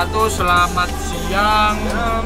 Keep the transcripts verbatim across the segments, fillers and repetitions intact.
wabarakatuh. Selamat siang.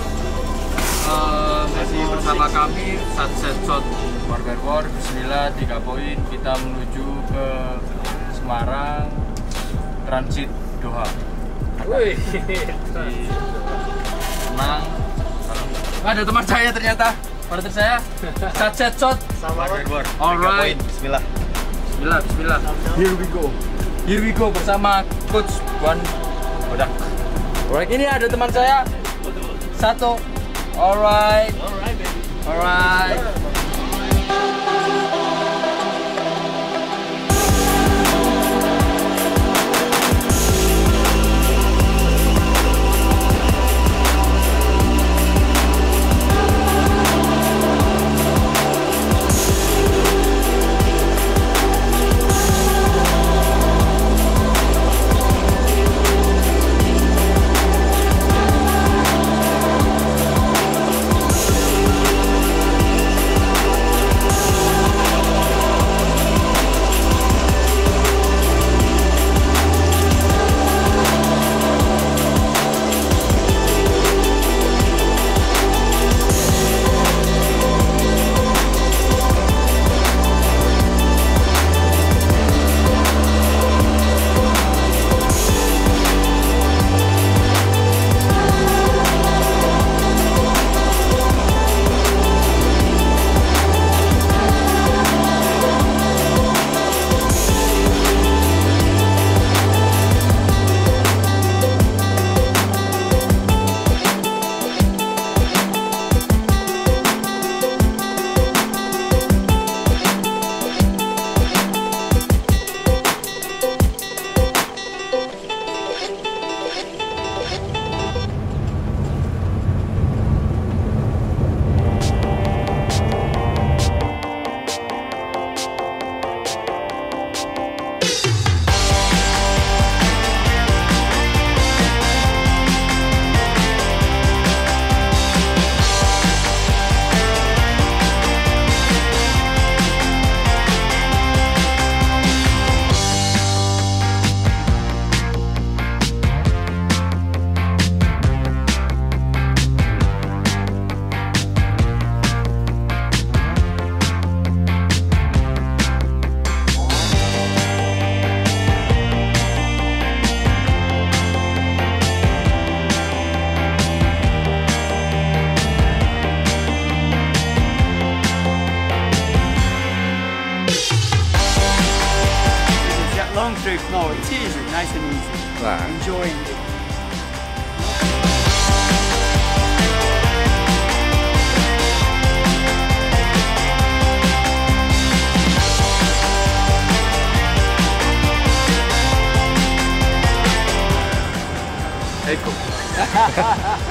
Uh, masih bersama kami Satset Shot Warrior War. Bismillah, tiga poin. Kita menuju ke Semarang, transit Doha. Wih, tenang. Ada teman saya ternyata, partner saya Satset Shot Warrior War. Alright. Bismillah. Bismillah, Bismillah. Here we go. Here we go bersama Coach Wan Bodak. Alright, ini ada teman saya satu. Alright. Alright, baby. Alright. Long trip, no, it's easy, nice and easy. Nah. Enjoying it. Eko.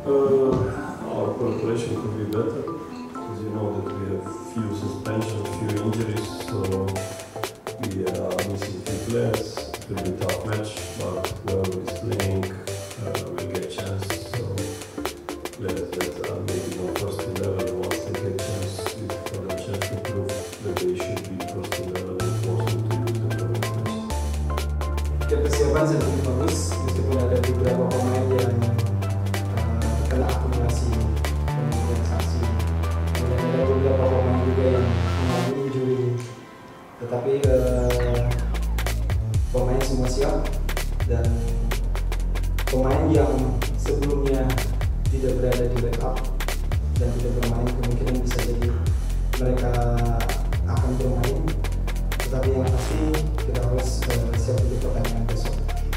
Uh, our preparation could be better, because you know that we have few suspensions, few injuries, so we are missing few players. It will be a tough match, but whoever is playing uh, will get chance. So players that are maybe not first eleven, once they get chance, it's for them chance to prove that they should be first eleven and force them to use the perfect match. Ya, persiapan sedikit bagus, meskipun ada beberapa pemain yang uh, kena akumulasi kemudian sanksi, kemudian ada beberapa pemain juga yang mengalami injury, tetapi uh, pemain semua siap, dan pemain yang sebelumnya tidak berada di backup dan tidak bermain kemungkinan bisa jadi mereka akan bermain, tetapi yang pasti kita harus uh, siap untuk pertandingan besok.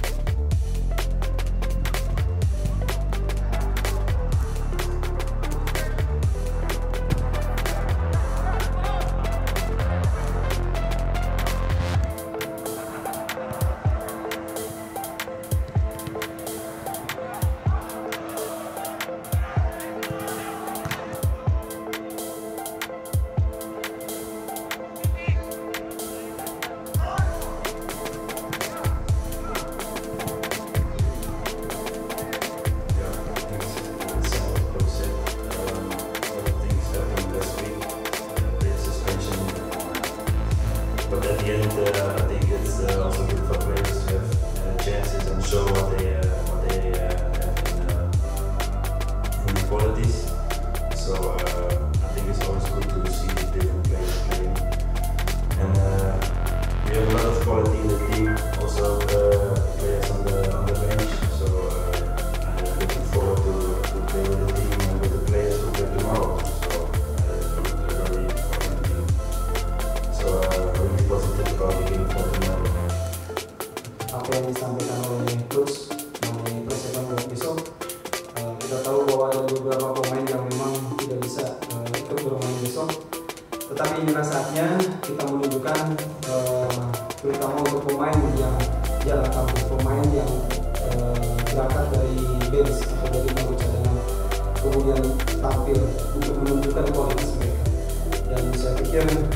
But at the end, uh, I think it's uh, also good for players to have uh, chances and show what they uh, what they uh, have in, uh, in the qualities. So uh, I think it's always good to see different players playing. And uh, we have a lot of quality in the team. Also uh, players on the on the bench. So uh, I'm looking forward to to play with the team and with the players who play tomorrow. So uh, it's a very important team. So. Uh, positif about the game for tomorrow. Apa yang disampaikan oleh coach mengenai persiapan buat besok, uh, kita tahu bahwa ada beberapa pemain yang memang tidak bisa uh, ikut bermain besok, tetapi inilah saatnya kita menunjukkan uh, terutama untuk pemain yang jalan kampung, pemain yang uh, berangkat dari bench atau dari bangku cadangan, kemudian tampil untuk menunjukkan kualitas mereka. Dan saya pikir